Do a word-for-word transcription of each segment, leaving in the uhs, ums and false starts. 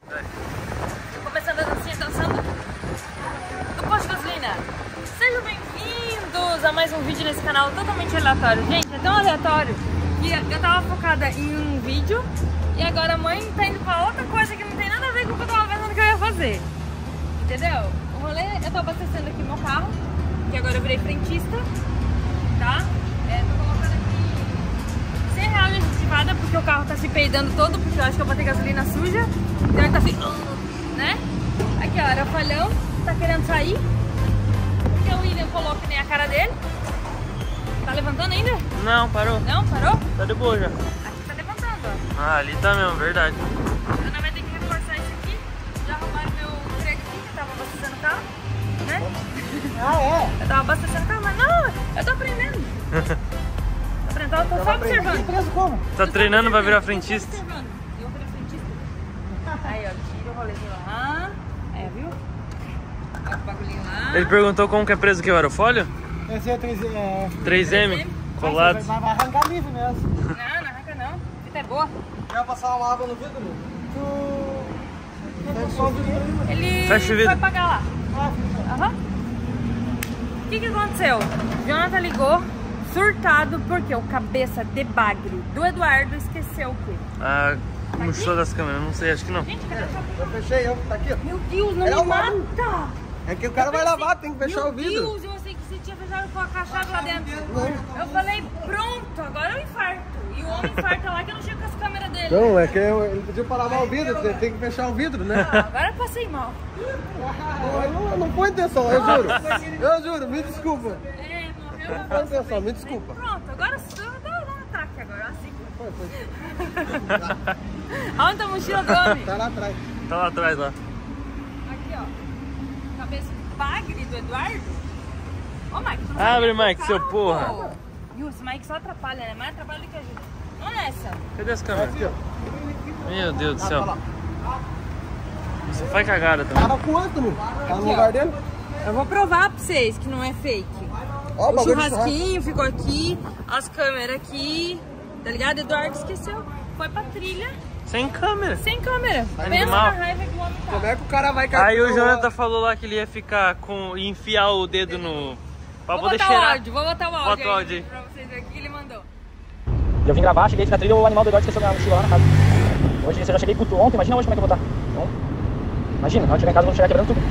Tô começando a dancinha, dançando do posto de gasolina. Sejam bem-vindos a mais um vídeo nesse canal totalmente aleatório. Gente, é tão aleatório que eu tava focada em um vídeo e agora a mãe tá indo pra outra coisa que não tem nada a ver com o que eu tava pensando que eu ia fazer. Entendeu? O rolê, eu tô abastecendo aqui meu carro, que agora eu virei frentista, tá? É, tô colocando aqui cem reais de aditivada porque o carro tá se peidando todo, porque eu acho que eu botei gasolina suja. Então ele tá assim, né? Aqui ó, era o falhão, tá querendo sair. Porque o William colocou que nem a cara dele. Tá levantando ainda? Não, parou. Não, parou? Tá de boa já. Aqui tá levantando, ó. Ah, ali tá mesmo, verdade. A Ana vai ter que reforçar isso aqui. Já roubaram meu freio aqui, que eu tava abastecendo o carro, né? Ah, é? Eu tava abastecendo o carro, mas não, eu tô aprendendo. Tô aprendendo, eu tô só observando. Preso como? Tá treinando pra virar frentista? Eu vou virar frentista. Aí, ó, tira o rolezinho lá. Aí, viu? Ó, o bagulhinho lá. Ele perguntou como que é preso que o aerofólio? Esse é três é... três M, colado. Mas vai arrancar livre mesmo. Não, não arranca não. A fita é boa. Quer passar uma água no vidro? Tu... Ele Fecha o vidro. foi pagar lá. Aham. O que que aconteceu? Jonathan ligou, surtado, porque o cabeça de bagre do Eduardo esqueceu o quê? Ah, mochila das câmeras, não sei, acho que não. Gente, cadê a chave? Eu fechei, eu, tá aqui. Meu Deus, não É me o mata! É que o cara vai lavar, tem que fechar o vidro. Meu Deus, eu sei que você tinha fechado com a chave lá dentro. Eu falei, pronto, agora eu infarto. E o homem infarta lá que eu não chego com as câmeras dele. Não, é que eu, ele pediu pra lavar o vidro, tem, tem que fechar o vidro, né? Ah, agora eu passei mal. Não, não, não foi intenção, eu juro. Eu juro, me desculpa. É, morreu. Não foi intenção, me desculpa. Pronto, agora só dá um ataque agora, assim. Foi, foi. Aonde tá a mochila do homem? Tá lá atrás. Tá lá atrás, lá. Aqui, ó. Cabeça de bagre do Eduardo. Ô, Mike, tu não Abre, sabe Mike, carro, seu pô. porra. Viu, esse Mike só atrapalha, né? Mais atrapalha do que ajuda. Vamos nessa. Cadê as câmeras? Aqui, ó. Meu Deus do Tá céu. lá. Você faz cagada também. Tava com outro, meu. Tá no Aqui, lugar ó. dele? Eu vou provar pra vocês que não é fake. Ó, O bagulho de churrasquinho ficou aqui, as câmeras aqui, tá ligado? Eduardo esqueceu. Foi pra trilha, Sem câmera. sem câmera. Pensa Animal. na raiva que o homem tá. Como é que o cara vai carregar? Aí o Jonathan falou lá que ele ia ficar com. Ia enfiar o dedo no. Pra Vou poder botar cheirar. o áudio, vou botar o áudio, Bota o aí áudio aí. pra vocês verem o que ele mandou. Eu vim gravar, cheguei aqui na trilha, o animal do Eduardo esqueceu minha mochila lá na casa. Hoje eu já cheguei puto ontem, imagina hoje como é que eu vou estar. Então, imagina, na hora de chegar em casa eu vou chegar quebrando tudo.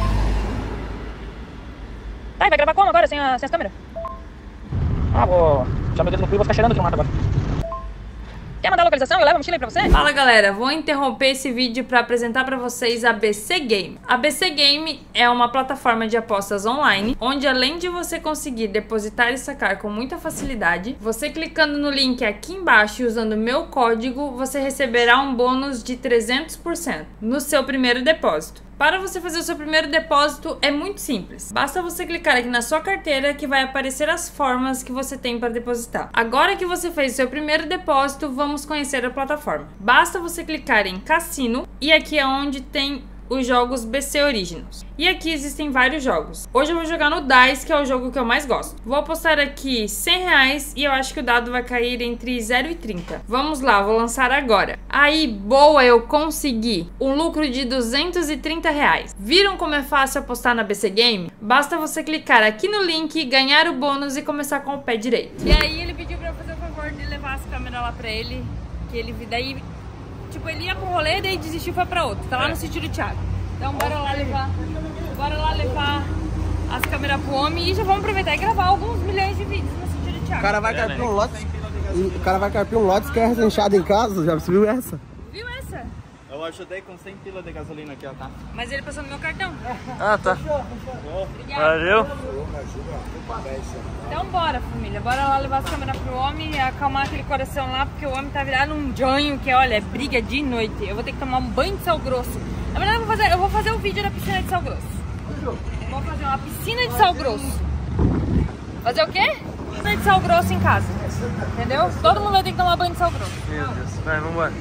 Tá, e vai gravar como agora, sem, a, sem as câmeras? Ah, vou deixar meu dedo no cu e vou ficar cheirando aqui no mato agora. Quer mandar a localização? Eu levo a mochila aí pra você? Fala galera, vou interromper esse vídeo para apresentar para vocês a B C Game. A B C Game é uma plataforma de apostas online, onde além de você conseguir depositar e sacar com muita facilidade, você clicando no link aqui embaixo e usando o meu código, você receberá um bônus de trezentos por cento no seu primeiro depósito. Para você fazer o seu primeiro depósito é muito simples. Basta você clicar aqui na sua carteira que vai aparecer as formas que você tem para depositar. Agora que você fez o seu primeiro depósito, vamos conhecer a plataforma. Basta você clicar em Cassino e aqui é onde tem os jogos B C Originals. E aqui existem vários jogos. Hoje eu vou jogar no Dice, que é o jogo que eu mais gosto. Vou apostar aqui cem reais e eu acho que o dado vai cair entre zero e trinta. Vamos lá, vou lançar agora. Aí, boa, eu consegui um lucro de duzentos e trinta reais. Viram como é fácil apostar na B C Game? Basta você clicar aqui no link, ganhar o bônus e começar com o pé direito. E aí ele pediu pra eu fazer o favor de levar as câmeras lá pra ele, que ele daí... Tipo, ele ia pro rolê, daí desistiu e foi pra outro. Tá lá no sítio do Thiago. Então bora lá levar. Bora lá levar as câmeras pro homem e já vamos aproveitar e gravar alguns milhões de vídeos no sítio do O Thiago. cara vai carpir um lote. O cara vai carpir um lote que é resenchado em casa. Já viu essa? Viu essa? Eu ajudei com cem pila de gasolina aqui, ó, tá? Mas ele passou no meu cartão. Ah, tá. Obrigada. Valeu. Então bora, família. Bora lá levar as câmeras pro homem e acalmar aquele coração lá, porque o homem tá virado um jonho que, olha, é briga de noite. Eu vou ter que tomar um banho de sal grosso. Na verdade, eu vou fazer, eu vou fazer o vídeo da piscina de sal grosso. Vou fazer uma piscina de sal grosso. Fazer o quê? Piscina de sal grosso em casa. Entendeu? Todo mundo vai ter que tomar banho de sal grosso. Meu Deus. Vai, vambora.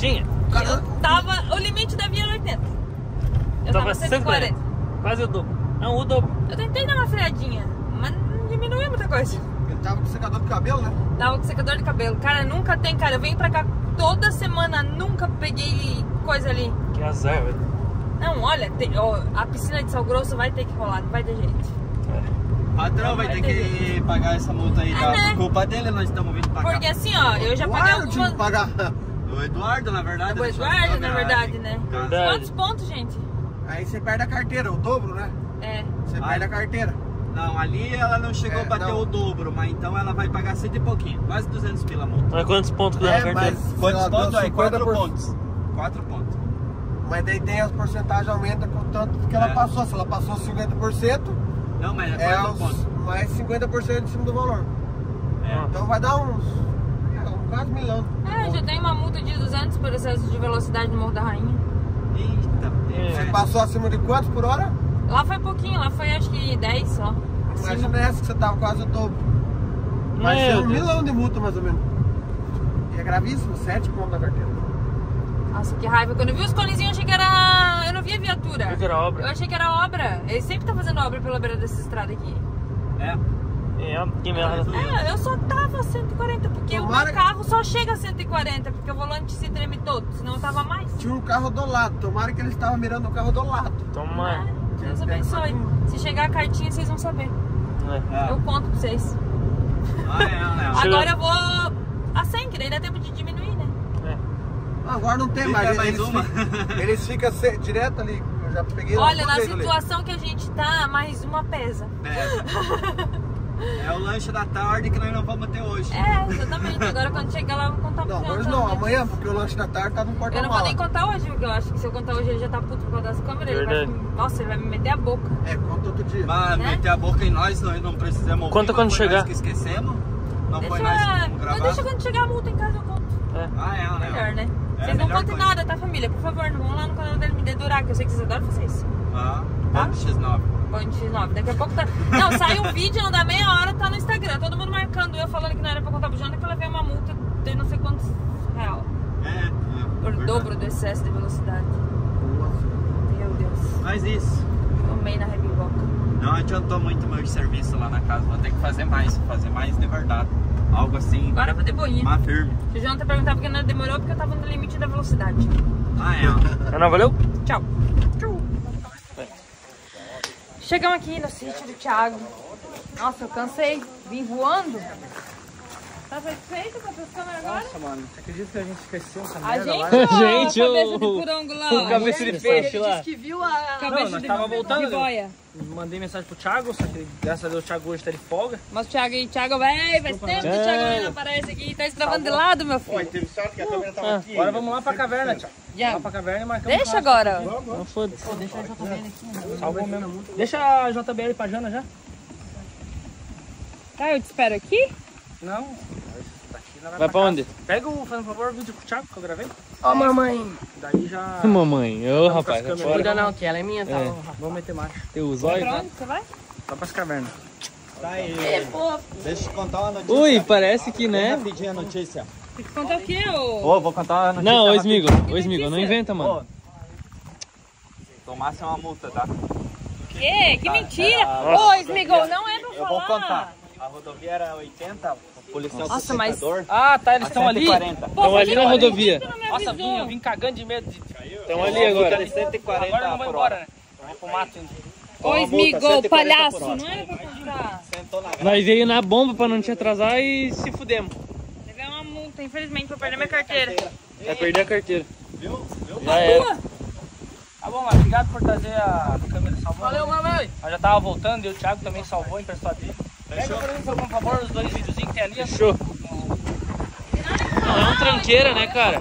Tinha. Eu tava... O limite da via era oitenta. Eu tava, tava cento e quarenta. Quase o dobro. Não, o dobro. Eu tentei dar uma freadinha, mas não diminuiu muita coisa. Ele tava com secador de cabelo, né? Tava com secador de cabelo. Cara, nunca tem, cara. Eu venho pra cá toda semana, nunca peguei coisa ali. Que azar, velho. Não, olha, tem, ó, a piscina de Sal Grosso vai ter que rolar, não vai ter jeito. É. Patrão vai, vai ter que jeito. pagar essa multa aí, é, tá? né? Por culpa dele nós estamos vindo pagar. Porque assim, ó, eu já paguei Eduardo tinha algumas... que pagar. O Eduardo, na verdade. O Eduardo, na verdade, né? Verdade. Quantos pontos, gente? Aí você perde a carteira, o dobro, né? É. Você Ai. perde a carteira. Não, ali ela não chegou É, a bater não. o dobro, mas então ela vai pagar cento e pouquinho, quase duzentos pila a multa. Mas quantos pontos que dá na É, carteira? mas Quantos ela deu pontos aí? cinquenta Quatro por- pontos. Quatro pontos. Mas daí tem as porcentagens aumenta com o tanto que ela É. passou. Se ela passou cinquenta por cento, Não, mas é é quatro os, pontos. mais cinquenta por cento em cima do valor. É. Então vai dar uns, é, uns quase milhão. É, eu já tenho uma multa de duzentos por excesso de velocidade no Morro da Rainha. Eita, Você é. passou acima de quantos por hora? Lá foi pouquinho, lá foi acho que dez só. Imagina essa que você tava quase o dobro. Vai Meu ser um Deus. milhão de multa mais ou menos. E é gravíssimo, sete pontos na carteira. Nossa, que raiva. Quando eu vi os conezinhos, eu achei que era... Eu não vi a viatura. Achei que era obra. Eu achei que era obra. Ele sempre tá fazendo obra pela beira dessa estrada aqui. É. É, que merda. É, eu só tava a cento e quarenta, porque Tomara o meu carro só chega a cento e quarenta, porque o volante se treme todo, senão eu tava mais. Tinha um carro do lado, tomara que ele estava mirando o carro do lado. Toma. É, Deus abençoe. Se chegar a cartinha, vocês vão saber. É. Eu conto pra vocês. Ah, é, né? Chegou. Agora eu vou a cem, que daí dá tempo de diminuir, né? É. Agora não tem Fica mais, mais eles, uma. ficam- eles ficam se- direto ali. Eu já peguei lá Olha, duas na vezes ali. situação que a gente tá, mais uma pesa. É. É o lanche da tarde que nós não vamos ter hoje. É, exatamente. Agora quando chegar lá eu vou contar pro Não, João hoje não, também. amanhã, porque o lanche da tarde tá no Eu não vou porta-mala. nem contar hoje, porque eu acho que se eu contar hoje ele já tá puto por causa das câmeras. Ele vai, Verdade. nossa, ele vai me meter a boca. É, conta outro dia. Mas Né? meter a boca em nós, nós não precisamos ouvir. Conta mas quando foi chegar. Nós que esquecemos. Não Deixa, foi nós que vamos não, gravar. deixa quando chegar a multa em casa eu conto. Ah, é, né? Melhor, né? É, Vocês não melhor contem coisa. nada, tá, família? Por favor, não vão lá no canal dele me dedurar, que eu sei que vocês adoram fazer isso. Ah, Tá? ponto X nove. Ponto X nove. Daqui a pouco tá. Não, sai um vídeo, não dá meia hora, tá no Instagram. Todo mundo marcando eu falando que não era pra contar pro Jana, que eu levei uma multa de não sei quantos real. É, é. Por verdade. dobro do excesso de velocidade. Meu Deus. Mas isso. Tomei na rebiboca. Não adiantou muito meu serviço lá na casa. Vou ter que fazer mais. Fazer mais de verdade. Algo assim. Agora eu vou de boinha. Mais firme. Se o Jonathan perguntar por que não demorou, porque eu tava no limite da velocidade. Ah, é. Ah, não, valeu? Tchau. Tchau. Chegamos aqui no sítio do Thiago. Nossa, eu cansei. Vim voando. Tá satisfeito com essas câmeras agora? Nossa, mano, você acredita que a gente esqueceu essa A merda gente, lá? ó, Gente, a cabeça o- de furongo lá. o cabeça de peixe lá. Disse que viu a cabeça Não, nós de, tava voltando, de boia. Mandei mensagem pro Thiago, só que graças a Deus o Thiago hoje tá de folga. Mas o Thiago aí, Thiago, véi, faz tempo que o Thiago não aparece aqui. Tá gravando de lado, meu filho. Teve sorte que a câmera tava aqui. Agora vamos lá pra caverna, Thiago. Já. Vamos lá pra caverna e marcamos. Deixa agora. Não foda-se. Salvou mesmo. Deixa a J B L pra Jana já. Tá, eu te espero aqui. Não. Vai pra onde? Pega o, faz um favor, o vídeo com o Thiago que eu gravei. Ó, mamãe. Daí já. Mamãe, ô Vamos rapaz, pras tá câmeras. Cuida fora. não, que ela é minha, tá? É. Vamos meter marcha. Teu zóio. Pra onde você vai? Vai pras cavernas. Tá aí. Deixa eu contar uma notícia. Ui, parece que, né? Rapidinho a notícia. Tem que contar o quê, ô? Ô, vou contar uma notícia. Não, ô rapidinho. Smigo, ô Smigo, não inventa, mano. Ô, tomasse uma multa, tá? Que? Que mentira! era- Ô, Smigol, não é pra Eu falar. vou contar. A rodovia era oitenta, o policial do Nossa, mas- secador. Ah, tá, eles estão a ali. cento e quarenta. Pô, Tão por ali que na que rodovia. você não me Nossa, avisou? vim, eu vim cagando de medo. De... Estão ali agora. Fica de cento e quarenta Agora eu não vou por embora, hora. né? Eu vou pro mato ainda. Ô, Uma multa, cento Smigol, e quarenta palhaço, por hora. não era pra contar. Sentou na grade. Nós veio na bomba pra não te atrasar e se fudemos. Levei uma multa, infelizmente, pra perder minha carteira. Vai perder a carteira. Viu? Viu? Já era. Tá bom, mas obrigado por trazer a câmera salvando. Valeu, mamãe. Nós já tava voltando e o Thiago também salvou, emprestou a dele. Pega pra mim, por favor, os dois videozinhos que tem ali. Fechou. Não, é um tranqueira, né, cara?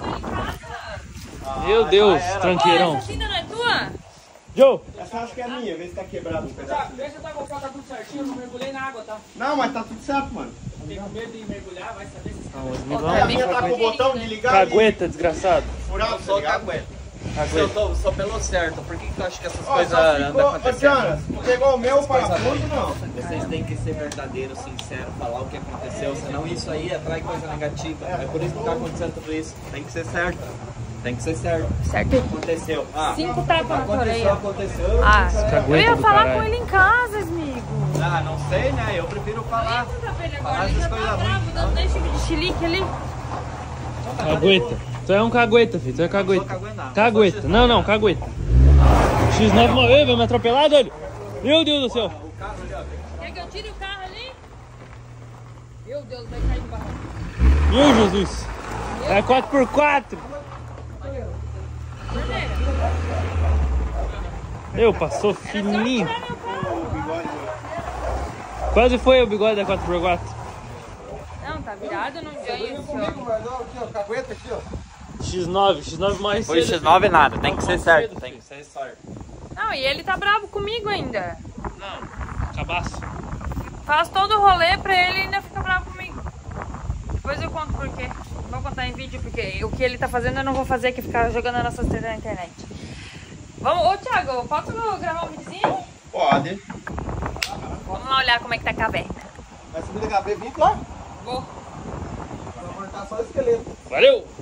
Meu Deus, Ô, tranqueirão. essa cinta não é tua? Joe! Essa acho que é minha, vê se tá quebrado um pedaço. Thiago, deixa eu dar tá tudo certinho, eu não mergulhei na água, tá? Não, mas tá tudo certo, mano. Fiquei com medo de mergulhar, vai saber se Não, o Smigão A é minha tá com o botão de ligar e cagueta, desgraçado. furado, tá Só ligado? cagueta. Se eu tô só pelo certo, por que que tu acha que essas Ó, coisas só andam ficou, ô acontecendo? Jana, não pegou o meu parafuso, não. Vocês têm que ser verdadeiros, sinceros, falar o que aconteceu, senão isso aí atrai coisa negativa. É por isso que tá acontecendo tudo isso. Tem que ser certo. Tem que ser certo. Certo? Aconteceu. Ah, Cinco tapas na aconteceu, orelha. aconteceu. Ah, eu cagueta ia do falar caralho. com ele em casa, amigo. Ah, não sei, né? Eu prefiro falar. Falar Ele essas já tá coisas bravo, ruins. dando nem tipo de chilique ali. Cagueta. Tu é um cagueta, filho. Tu é Não sou cagueta. caguenado. Cagueta. Não, não, cagueta. X nove morreu, vai me atropelar, doido. Meu Deus do céu. Quer que eu tire o carro ali? Meu Deus, vai cair do barranco. Meu Jesus. É quatro por quatro. Meu, passou fininho. Quase foi o bigode da quatro por quatro. Não, tá virado, não ganha. Comigo, Mardão, aqui, ó. Cagueta aqui, ó. X nove, X nove morre Foi cedo. X nove nada, tem que Morre ser certo. cedo, Tem que ser certo. Não, e ele tá bravo comigo ainda. Não, cabaço. Faz todo o rolê pra ele e ainda fica bravo comigo. Depois eu conto por quê. Vou contar em vídeo porque o que ele tá fazendo eu não vou fazer, que é ficar jogando as nossas coisas na internet. Vamos, ô Thiago, posso gravar um videozinho? Pode. Vamos lá olhar como é que tá a caverna. Vai subir da H B vinte lá? Vou. Vai cortar só o esqueleto. Valeu!